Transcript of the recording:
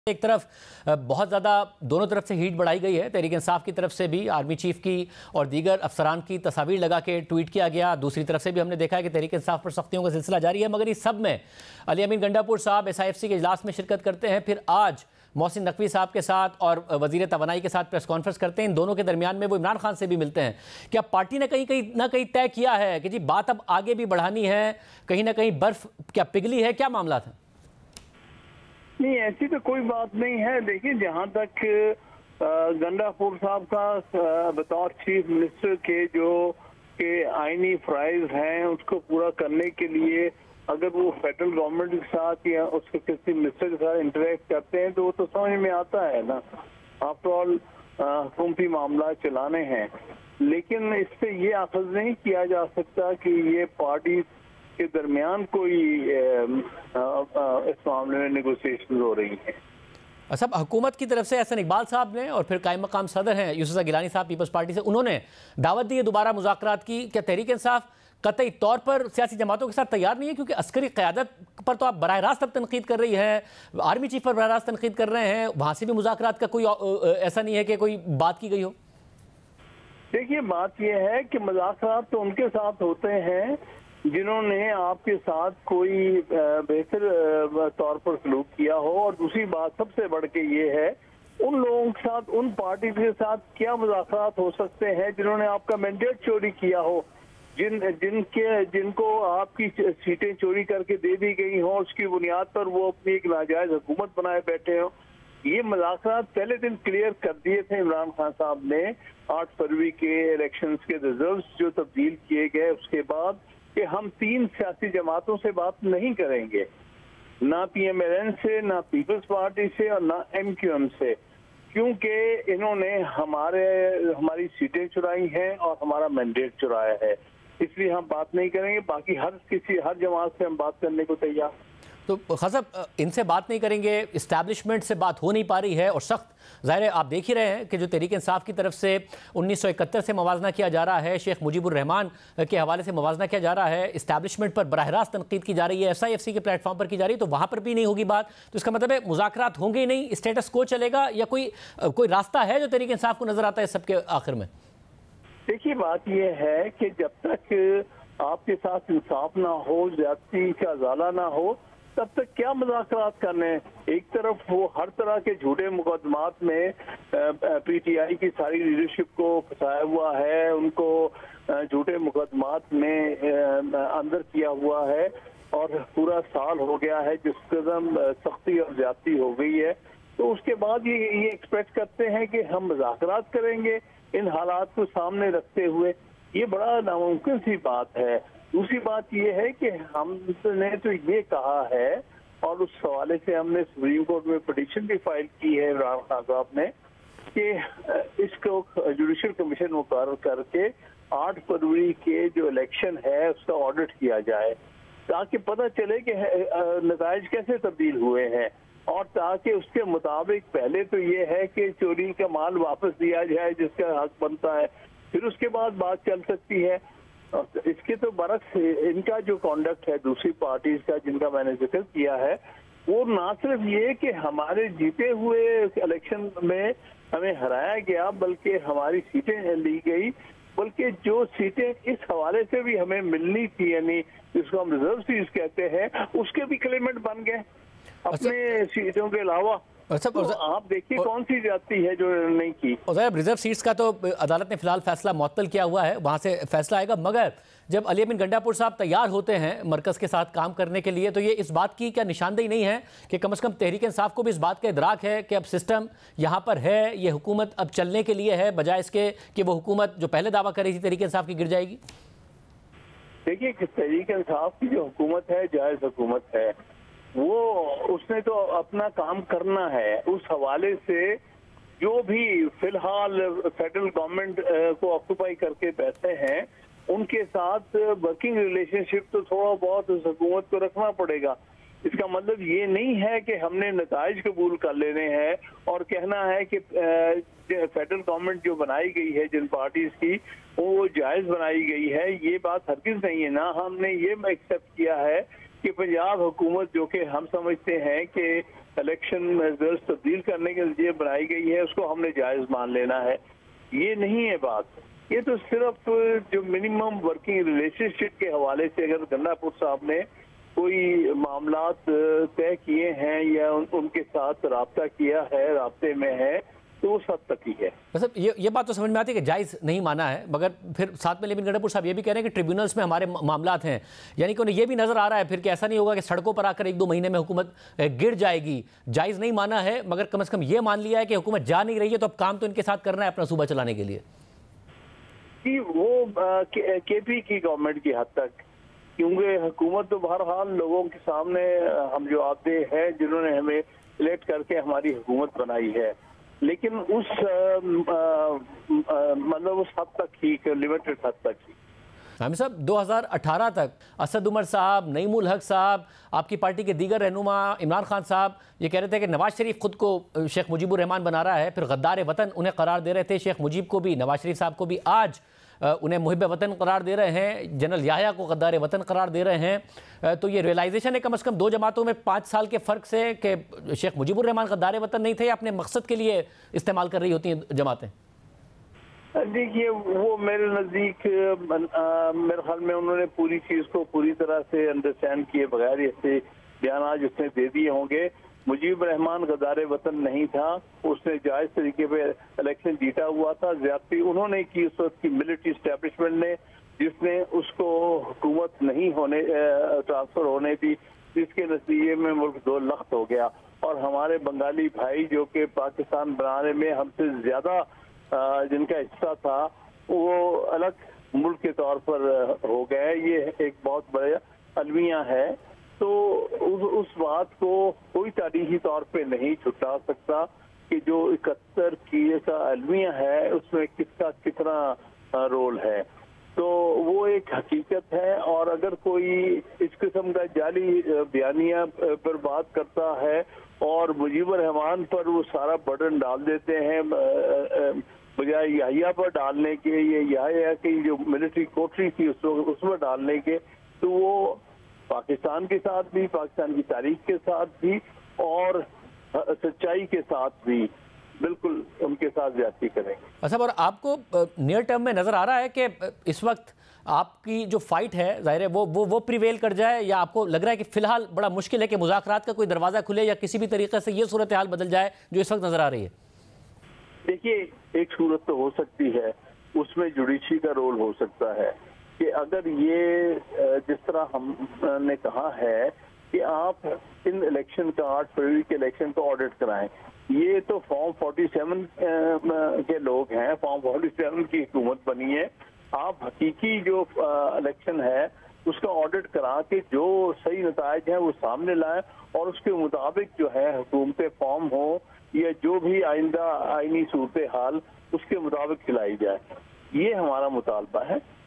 एक तरफ बहुत ज़्यादा दोनों तरफ से हीट बढ़ाई गई है। तहरीक इंसाफ की तरफ से भी आर्मी चीफ की और दीगर अफसरान की तस्वीर लगा के ट्वीट किया गया। दूसरी तरफ से भी हमने देखा है कि तहरीक इंसाफ पर सख्तियों का सिलसिला जारी है। मगर इस सब में अली अमीन गंडापुर साहब SIFC के इजलास में शिरकत करते हैं, फिर आज मोहसिन नकवी साहब के साथ और वजीर तवानाई के साथ प्रेस कॉन्फ्रेंस करते हैं। इन दोनों के दरमियान में वो इमरान खान से भी मिलते हैं। क्या पार्टी ने कहीं तय किया है कि जी बात अब आगे भी बढ़ानी है, कहीं ना कहीं बर्फ क्या पिघली है, क्या मामला था? नहीं, ऐसी तो कोई बात नहीं है। देखिए, जहाँ तक गंडापुर साहब का बतौर चीफ मिनिस्टर के आईनी फ़राइज़ हैं, उसको पूरा करने के लिए अगर वो फेडरल गवर्नमेंट के साथ या उसके किसी मिनिस्टर के साथ इंटरेक्ट करते हैं तो वो तो समझ में आता है ना। आफ्टर ऑल हुकूमती मामला चलाने हैं, लेकिन इससे ये अखज़ नहीं किया जा सकता कि ये पार्टी के दरमियान कोई इस मामले में नेगोशिएशन हो रही है। अच्छा, हुकूमत की तरफ से एहसन इकबाल साहब ने और फिर कायम मकाम सदर हैं यूसुफ गिलानी साहब पीपल्स पार्टी से, उन्होंने दावत दी है दोबारा मुज़ाकरात की। क्या तहरीक इंसाफ कतई तौर पर सियासी जमातों के साथ तैयार नहीं है? क्योंकि अस्करी क़यादत पर तो आप बराह रास्त अब तनकीद कर रही है, आर्मी चीफ पर बराह रास्त तनकीद कर रहे हैं, वहाँ से भी मुज़ाकरात का कोई ऐसा नहीं है कि कोई बात की गई हो। देखिए, बात यह है कि मुज़ाकरात तो उनके साथ होते हैं जिन्होंने आपके साथ कोई बेहतर तौर पर सलूक किया हो, और दूसरी बात सबसे बढ़ के ये है उन लोगों के साथ, उन पार्टी के साथ क्या मुज़ाकरात हो सकते हैं जिन्होंने आपका मैंडेट चोरी किया हो, जिनको आपकी सीटें चोरी करके दे दी गई हो, उसकी बुनियाद पर वो अपनी एक नाजायज हुकूमत बनाए बैठे हो। ये मुज़ाकरात पहले दिन क्लियर कर दिए थे इमरान खान साहब ने 8 फरवरी के इलेक्शंस के रिजल्ट्स जो तब्दील किए गए उसके बाद, कि हम 3 सियासी जमातों से बात नहीं करेंगे, ना PMLN से, ना पीपल्स पार्टी से और ना MQM से, क्योंकि इन्होंने हमारी सीटें चुराई हैं और हमारा मैंडेट चुराया है, इसलिए हम बात नहीं करेंगे। बाकी हर जमात से हम बात करने को तैयार। तो खसब इनसे बात नहीं करेंगे, इस्टेब्लिशमेंट से बात हो नहीं पा रही है, और सख्त ज़ाहिर है आप देख ही रहे हैं कि जो तहरीक इंसाफ की तरफ से 1971 से मवाजना किया जा रहा है, शेख मुजीबुर रहमान के हवाले से मवाजना किया जा रहा है, इस्टेब्लिशमेंट पर बराह रास्त तनकीद की जा रही है, SIFC के प्लेटफॉर्म पर की जा रही है, तो वहाँ पर भी नहीं होगी बात। तो इसका मतलब है मुज़ाकरात होंगे ही नहीं, स्टेटस को चलेगा, या कोई रास्ता है जो तहरीक इंसाफ को नजर आता है सबके आखिर में? देखिए, बात यह है कि जब तक आपके साथ इंसाफ ना हो, ज्यादती का ज़ाला ना हो, तब तक क्या मुज़ाकरात करने। एक तरफ वो हर तरह के झूठे मुकदमात में PTI की सारी लीडरशिप को फंसाया हुआ है, उनको झूठे मुकदमात में अंदर किया हुआ है, और पूरा साल हो गया है जिस कदम सख्ती और ज्यादती हो गई है। तो उसके बाद ये एक्सपेक्ट करते हैं कि हम मुज़ाकरात करेंगे इन हालात को सामने रखते हुए, ये बड़ा नामुमकिन सी बात है। दूसरी बात यह है कि हमने तो ये कहा है, और उस हवाले से हमने सुप्रीम कोर्ट में पिटीशन भी फाइल की है इमरान खान साहब ने, कि इसको जुडिशल कमीशन मुकर्रर करके 8 फरवरी के जो इलेक्शन है उसका ऑडिट किया जाए, ताकि पता चले कि नताइज कैसे तब्दील हुए हैं, और ताकि उसके मुताबिक पहले तो ये है कि चोरी का माल वापस दिया जाए जिसका हक बनता है, फिर उसके बाद बात चल सकती है। इसके तो बरक्स इनका जो कॉन्डक्ट है दूसरी पार्टीज का, जिनका मैंने जिक्र किया है, वो ना सिर्फ ये कि हमारे जीते हुए इलेक्शन में हमें हराया गया, बल्कि हमारी सीटें ली गई, बल्कि जो सीटें इस हवाले से भी हमें मिलनी थी, यानी जिसको हम रिजर्व सीट्स कहते हैं, उसके भी क्लेमेंट बन गए अपने सीटों के अलावा। तो आप देखिए कौन सी जाती है जो नहीं की। रिजर्व सीट्स का तो अदालत ने फिलहाल फैसला मुअत्तल किया हुआ है, वहां से फैसला आएगा। मगर जब अली अमीन गंडापुर साहब तैयार होते हैं मरकज के साथ काम करने के लिए, तो ये इस बात की क्या निशानदेही नहीं है कि कम से कम तहरीक इंसाफ को भी इस बात का इदराक है कि अब सिस्टम यहाँ पर है, ये हुकूमत अब चलने के लिए है, बजाय इसके कि वो हुकूमत जो पहले दावा कर रही थी तहरीक इंसाफ की गिर जाएगी? देखिए, तहरीक इंसाफ की जो हुकूमत है जायज हुकूमत है, वो उसने तो अपना काम करना है। उस हवाले से जो भी फिलहाल फेडरल गवर्नमेंट को ऑक्यूपाई करके बैठे हैं, उनके साथ वर्किंग रिलेशनशिप तो थोड़ा बहुत उस हुकूमत को रखना पड़ेगा। इसका मतलब ये नहीं है कि हमने नताइज कबूल कर लेने हैं और कहना है कि फेडरल गवर्नमेंट जो बनाई गई है जिन पार्टीज की, वो जायज बनाई गई है। ये बात हरगिज नहीं है ना। हमने ये एक्सेप्ट किया है कि पंजाब हुकूमत, जो कि हम समझते हैं कि इलेक्शन रिजल्ट तब्दील करने के लिए बनाई गई है, उसको हमने जायज़ मान लेना है। ये नहीं है बात। ये तो सिर्फ जो मिनिमम वर्किंग रिलेशनशिप के हवाले से अगर गंडापुर साहब ने कोई मामलात तय किए हैं या उनके साथ राब्ता किया है, राब्ते में है, तो उस हद तक ही है। मतलब ये बात तो समझ में आती है कि जायज़ नहीं माना है, मगर फिर साथ में लेकिन गंडापुर साहब ये भी कह रहे हैं कि ट्रिब्यूनल्स में हमारे मामलात हैं, यानी कि उन्हें ये भी नजर आ रहा है फिर कि ऐसा नहीं होगा कि सड़कों पर आकर 1-2 महीने में हुकूमत गिर जाएगी। जायज़ नहीं माना है, मगर कम से कम ये मान लिया है कि हुकूमत जा नहीं रही है, तो अब काम तो इनके साथ करना है अपना सूबा चलाने के लिए। कि वो केपी की गवर्नमेंट की हद तक, क्योंकि हुकूमत तो बहरहाल लोगों के सामने हम जवाबदेह है, जिन्होंने हमें इलेक्ट करके हमारी हुकूमत बनाई है, लेकिन उस मतलब उस हद तक ही, लिमिटेड हद तक ही। हामिद साहब, 2018 तक असद उमर साहब, नईमुल हक साहब, आपकी पार्टी के दीगर रहनुमा इमरान खान साहब ये कह रहे थे कि नवाज शरीफ खुद को शेख मुजीबुर रहमान बना रहा है, फिर गद्दार वतन उन्हें करार दे रहे थे, शेख मुजीब को भी, नवाज शरीफ साहब को भी। आज उन्हें मुहिब वतन करार दे रहे हैं, जनरल याह्या को गद्दार वतन करार दे रहे हैं। तो ये रियलाइजेशन है कम से कम दो जमातों में 5 साल के फ़र्क से कि शेख मुजीबुर रहमान गद्दार वतन नहीं थे, या अपने मकसद के लिए इस्तेमाल कर रही होती हैं जमातें? देखिए, वो मेरे नज़दीक मेरे ख्याल में उन्होंने पूरी चीज़ को पूरी तरह से अंडरस्टैंड किए बगैर ऐसे बयान जिसने दे दिए होंगे। मुजीब रहमान गद्दार वतन नहीं था, उसने जायज़ तरीके पे इलेक्शन जीता हुआ था। ज्यादती उन्होंने की उस वक्त की मिलिट्री स्टैब्लिशमेंट ने, जिसने उसको हुकूमत नहीं होने ट्रांसफर होने दी, जिसके नतीजे में मुल्क 2 लख्त हो गया। और हमारे बंगाली भाई जो कि पाकिस्तान बनाने में हमसे ज्यादा जिनका हिस्सा था, वो अलग मुल्क के तौर पर हो गए। ये एक बहुत बड़ा अलमिया है। तो उस बात को कोई तारीखी तौर पे नहीं छुटा सकता कि जो 71 की का अलमिया है उसमें किसका कितना रोल है। तो वो एक हकीकत है। और अगर कोई इस किस्म का जाली बयानिया पर बात करता है और मुजीबुर रहमान पर वो सारा बर्डन डाल देते हैं बजाय याहिया पर डालने के, ये याहिया की जो मिलिट्री कोठरी थी उसमें डालने के, तो वो पाकिस्तान के साथ भी, पाकिस्तान की तारीख के साथ भी और सच्चाई के साथ भी बिल्कुल उनके साथ ज्यादती करेंगे। अच्छा, और आपको नियर टर्म में नजर आ रहा है कि इस वक्त आपकी जो फाइट है जाहिर है वो प्रिवेल कर जाए, या आपको लग रहा है कि फिलहाल बड़ा मुश्किल है कि मुज़ाकरात का कोई दरवाजा खुले या किसी भी तरीके से ये सूरत हाल बदल जाए जो इस वक्त नजर आ रही है? देखिए, एक सूरत तो हो सकती है, उसमें जुडिशरी का रोल हो सकता है कि अगर ये जिस तरह हमने कहा है कि आप इन इलेक्शन का 8 फरवरी के इलेक्शन का ऑडिट कराएं। ये तो फॉर्म 47 के लोग हैं, फॉर्म 47 की हुकूमत बनी है। आप हकीकी जो इलेक्शन है उसका ऑडिट करा के जो सही नतायज हैं वो सामने लाएं और उसके मुताबिक जो है हुकूमतें फॉर्म हो या जो भी आइंदा आईनी सूरत हाल उसके मुताबिक चलाई जाए। ये हमारा मुतालबा है।